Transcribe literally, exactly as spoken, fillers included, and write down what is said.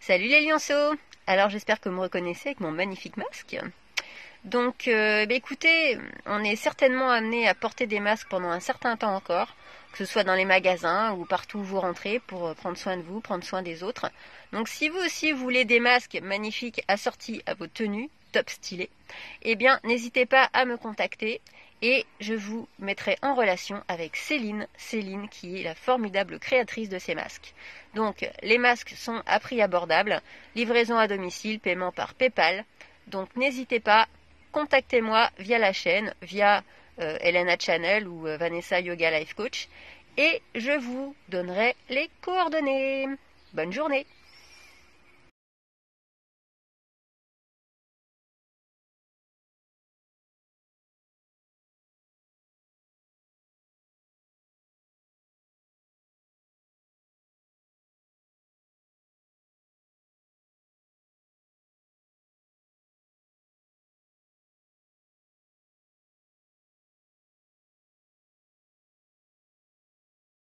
Salut les lionceaux! Alors j'espère que vous me reconnaissez avec mon magnifique masque. Donc euh, bah écoutez, on est certainement amené à porter des masques pendant un certain temps encore, que ce soit dans les magasins ou partout où vous rentrez pour prendre soin de vous, prendre soin des autres. Donc si vous aussi voulez des masques magnifiques assortis à vos tenues, top stylés, eh bien n'hésitez pas à me contacter et je vous mettrai en relation avec Céline, Céline qui est la formidable créatrice de ces masques. Donc les masques sont à prix abordable, livraison à domicile, paiement par PayPal. Donc n'hésitez pas, contactez-moi via la chaîne, via euh, Elena Channel ou euh, Vanessa Yoga Life Coach et je vous donnerai les coordonnées. Bonne journée!